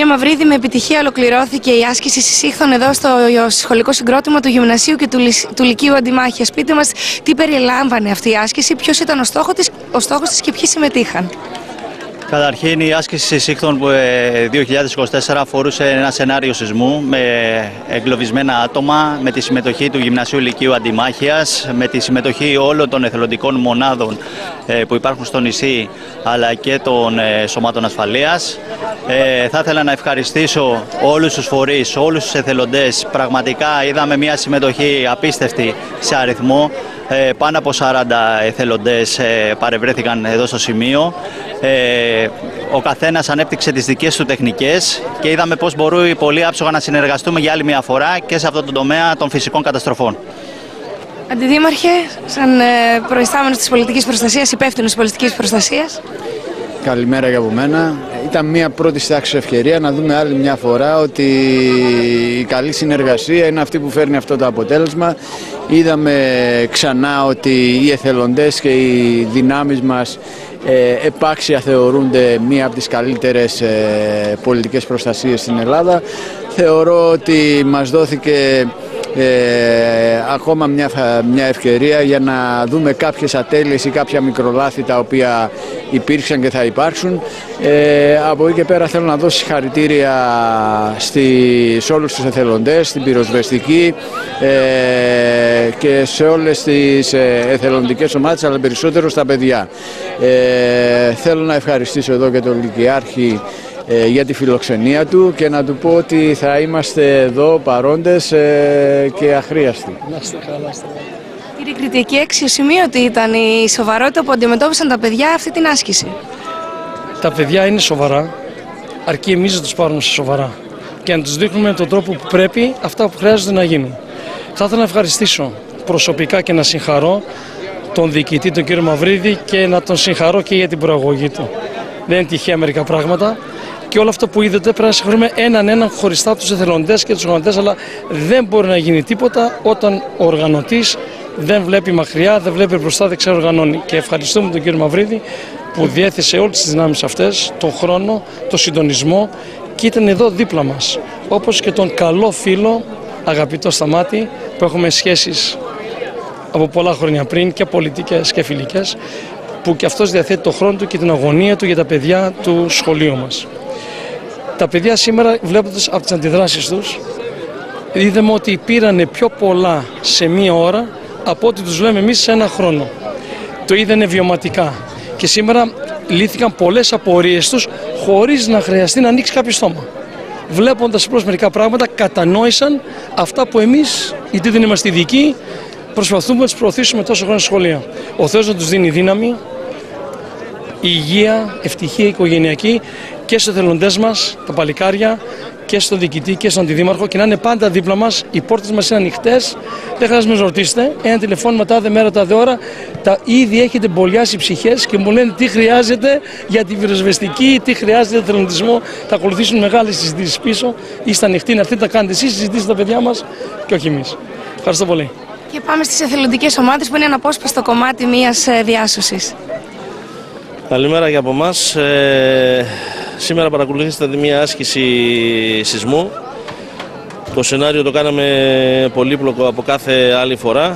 Κύριε Μαυρίδη, με επιτυχία ολοκληρώθηκε η άσκηση συσήχθων εδώ στο σχολικό συγκρότημα του Γυμνασίου και του Λυκείου Αντιμάχειας. Πείτε μας τι περιλάμβανε αυτή η άσκηση, ποιος ήταν ο στόχος της και ποιοι συμμετείχαν. Καταρχήν, η άσκηση συσήχθων 2024 αφορούσε ένα σενάριο σεισμού με εγκλωβισμένα άτομα, με τη συμμετοχή του Γυμνασίου Λυκείου Αντιμάχειας, με τη συμμετοχή όλων των εθελοντικών μονάδων που υπάρχουν στο νησί, αλλά και των σωμάτων ασφαλείας. Θα ήθελα να ευχαριστήσω όλους τους φορείς, όλους τους εθελοντές. Πραγματικά είδαμε μια συμμετοχή απίστευτη σε αριθμό. Πάνω από 40 εθελοντές παρευρέθηκαν εδώ στο σημείο. Ο καθένας ανέπτυξε τις δικές του τεχνικές και είδαμε πώς μπορούμε πολύ άψογα να συνεργαστούμε για άλλη μια φορά και σε αυτό το τομέα των φυσικών καταστροφών. Αντιδήμαρχε, σαν προϊστάμενος της πολιτικής προστασίας, υπεύθυνος της πολιτικής προστασίας. Καλημέρα και από μένα. Ήταν μια πρώτη τάξη ευκαιρία να δούμε άλλη μια φορά ότι η καλή συνεργασία είναι αυτή που φέρνει αυτό το αποτέλεσμα. Είδαμε ξανά ότι οι εθελοντές και οι δυνάμεις μας επάξια θεωρούνται μία από τις καλύτερες πολιτικές προστασίες στην Ελλάδα. Θεωρώ ότι μας δόθηκε ακόμα μια ευκαιρία για να δούμε κάποιες ατέλειες ή κάποια μικρολάθη τα οποία υπήρξαν και θα υπάρξουν. Από εκεί και πέρα θέλω να δώσω συγχαρητήρια σε όλους τους εθελοντές, στην πυροσβεστική και σε όλες τις εθελοντικές ομάδες, αλλά περισσότερο στα παιδιά. Θέλω να ευχαριστήσω εδώ και τον Λυκειάρχη για τη φιλοξενία του και να του πω ότι θα είμαστε εδώ παρόντες και αχρίαστοι. Κύριε Κριτική, αξιοσημείωτη ήταν η σοβαρότητα που αντιμετώπισαν τα παιδιά αυτή την άσκηση. Τα παιδιά είναι σοβαρά, αρκεί εμείς να τους πάρουμε σοβαρά και να τους δείχνουμε με τον τρόπο που πρέπει αυτά που χρειάζεται να γίνουν. Θα ήθελα να ευχαριστήσω προσωπικά και να συγχαρώ τον διοικητή, τον κύριο Μαυρίδη, και να τον συγχαρώ και για την προαγωγή του. Δεν είναι τυχαία μερικά πράγματα. Και όλο αυτό που είδατε πρέπει να συγχωρούμε έναν χωριστά από τους εθελοντές και τους οργανωτές, αλλά δεν μπορεί να γίνει τίποτα όταν ο οργανωτής δεν βλέπει μακριά, δεν βλέπει μπροστά, δεν ξεοργανώνει. Και ευχαριστούμε τον κύριο Μαυρίδη που διέθεσε όλες τις δυνάμεις αυτές, τον χρόνο, τον συντονισμό και ήταν εδώ δίπλα μας. Όπως και τον καλό φίλο, αγαπητό Σταμάτη, που έχουμε σχέσεις από πολλά χρόνια πριν και πολιτικές και φιλικές, που και αυτός διαθέτει τον χρόνο του και την αγωνία του για τα παιδιά του σχολείου μας. Τα παιδιά σήμερα, βλέποντας από τις αντιδράσεις τους, είδαμε ότι πήρανε πιο πολλά σε μία ώρα από ό,τι τους λέμε εμείς σε ένα χρόνο. Το είδανε βιωματικά και σήμερα λύθηκαν πολλές απορίες τους χωρίς να χρειαστεί να ανοίξει κάποιο στόμα. Βλέποντας απλώς μερικά πράγματα, κατανόησαν αυτά που εμείς, γιατί δεν είμαστε ειδικοί, προσπαθούμε να τους προωθήσουμε τόσο χρόνια σχολεία. Ο Θεός να τους δίνει δύναμη, υγεία, ευτυχία οικογενειακή και στους εθελοντές μας, τα παλικάρια, και στον διοικητή και στον αντιδήμαρχο, και να είναι πάντα δίπλα μας. Οι πόρτες μας είναι ανοιχτές, δεν χρειάζεται να μας ρωτήσετε. Ένα τηλεφώνημα τάδε μέρα, τάδε ώρα, ήδη έχετε μπολιάσει ψυχές και μου λένε τι χρειάζεται για την πυροσβεστική, τι χρειάζεται για τον εθελοντισμό. Θα ακολουθήσουν μεγάλες συζητήσεις πίσω. Είστε ανοιχτοί να έρθετε να κάνετε εσείς συζητήσεις τα παιδιά μας και όχι εμείς. Ευχαριστώ πολύ. Και πάμε στις εθελοντικές ομάδες που είναι ένα απόσπαστο κομμάτι μιας διάσωσης. Καλημέρα και από εμάς. Σήμερα παρακολουθήσατε μια άσκηση σεισμού. Το σενάριο το κάναμε πολύπλοκο από κάθε άλλη φορά.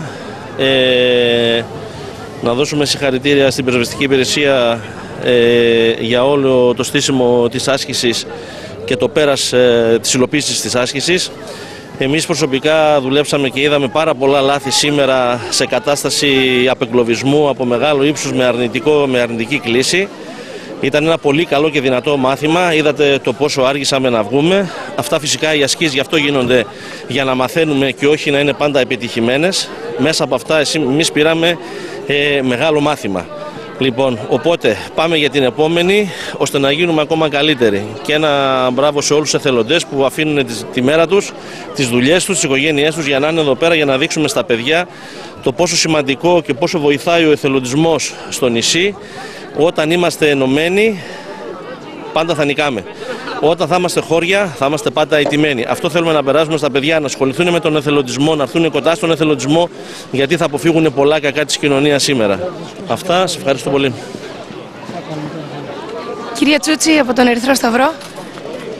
Να δώσουμε συγχαρητήρια στην πυροσβεστική υπηρεσία για όλο το στήσιμο της άσκησης και το πέρας της υλοποίησης της άσκησης. Εμείς προσωπικά δουλέψαμε και είδαμε πάρα πολλά λάθη σήμερα σε κατάσταση απεγκλωβισμού από μεγάλο ύψος με αρνητική κλίση. Ήταν ένα πολύ καλό και δυνατό μάθημα. Είδατε το πόσο άργησαμε να βγούμε. Αυτά φυσικά οι ασκήσεις γι' αυτό γίνονται, για να μαθαίνουμε και όχι να είναι πάντα επιτυχημένες. Μέσα από αυτά εμείς πήραμε μεγάλο μάθημα. Λοιπόν, οπότε πάμε για την επόμενη, ώστε να γίνουμε ακόμα καλύτεροι. Και ένα μπράβο σε όλους τους εθελοντές που αφήνουν τη μέρα τους, τις δουλειές τους, τις οικογένειές τους για να είναι εδώ πέρα, για να δείξουμε στα παιδιά το πόσο σημαντικό και πόσο βοηθάει ο εθελοντισμός στο νησί. Όταν είμαστε ενωμένοι, πάντα θα νικάμε. Όταν θα είμαστε χώρια, θα είμαστε πάντα ηττημένοι. Αυτό θέλουμε να περάσουμε στα παιδιά, να ασχοληθούν με τον εθελοντισμό, να έρθουν κοντά στον εθελοντισμό, γιατί θα αποφύγουν πολλά κακά της κοινωνίας σήμερα. Αυτά, σας ευχαριστώ πολύ. Κυρία Τσούτσι από τον Ερυθρό Σταυρό.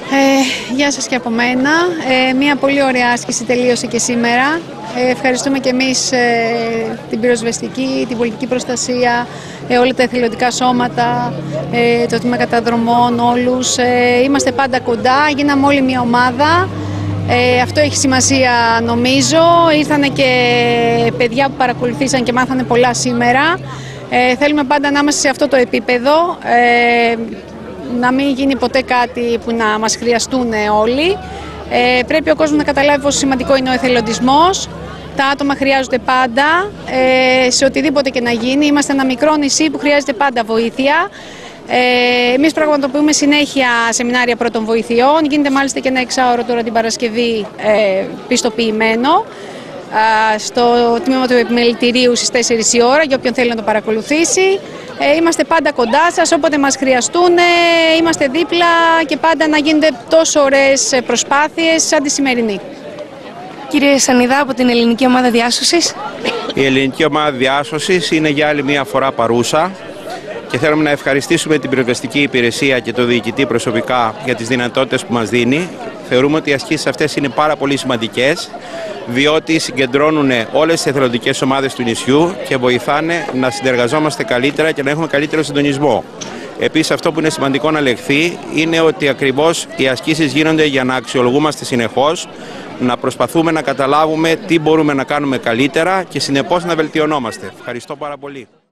Γεια σας και από μένα. Μια πολύ ωραία άσκηση τελείωσε και σήμερα. Ευχαριστούμε και εμείς την πυροσβεστική, την πολιτική προστασία, όλα τα εθελοντικά σώματα, το τμήμα καταδρομών, όλους. Είμαστε πάντα κοντά, γίναμε όλοι μια ομάδα. Αυτό έχει σημασία νομίζω. Ήρθανε και παιδιά που παρακολουθήσαν και μάθανε πολλά σήμερα. Θέλουμε πάντα να είμαστε σε αυτό το επίπεδο. Να μην γίνει ποτέ κάτι που να μας χρειαστούν όλοι. Πρέπει ο κόσμος να καταλάβει πόσο σημαντικό είναι ο εθελοντισμός. Τα άτομα χρειάζονται πάντα, σε οτιδήποτε και να γίνει. Είμαστε ένα μικρό νησί που χρειάζεται πάντα βοήθεια. Εμείς πραγματοποιούμε συνέχεια σεμινάρια πρώτων βοηθειών. Γίνεται μάλιστα και ένα εξάωρο τώρα την Παρασκευή πιστοποιημένο στο τμήμα του επιμελητηρίου στις 4 η ώρα για όποιον θέλει να το παρακολουθήσει. Είμαστε πάντα κοντά σας, όποτε μας χρειαστούν, είμαστε δίπλα και πάντα να γίνονται τόσο ωραίες προσπάθειες σαν τη σημερινή. Κύριε Σανιδά, από την Ελληνική Ομάδα Διάσωσης. Η Ελληνική Ομάδα Διάσωσης είναι για άλλη μια φορά παρούσα και θέλουμε να ευχαριστήσουμε την πυροσβεστική υπηρεσία και το διοικητή προσωπικά για τις δυνατότητες που μας δίνει. Θεωρούμε ότι οι ασκήσεις αυτές είναι πάρα πολύ σημαντικές, διότι συγκεντρώνουν όλες τις εθελοντικές ομάδες του νησιού και βοηθάνε να συνεργαζόμαστε καλύτερα και να έχουμε καλύτερο συντονισμό. Επίσης, αυτό που είναι σημαντικό να λεχθεί είναι ότι ακριβώς οι ασκήσεις γίνονται για να αξιολογούμαστε συνεχώς, να προσπαθούμε να καταλάβουμε τι μπορούμε να κάνουμε καλύτερα και συνεπώς να βελτιωνόμαστε. Ευχαριστώ πάρα πολύ.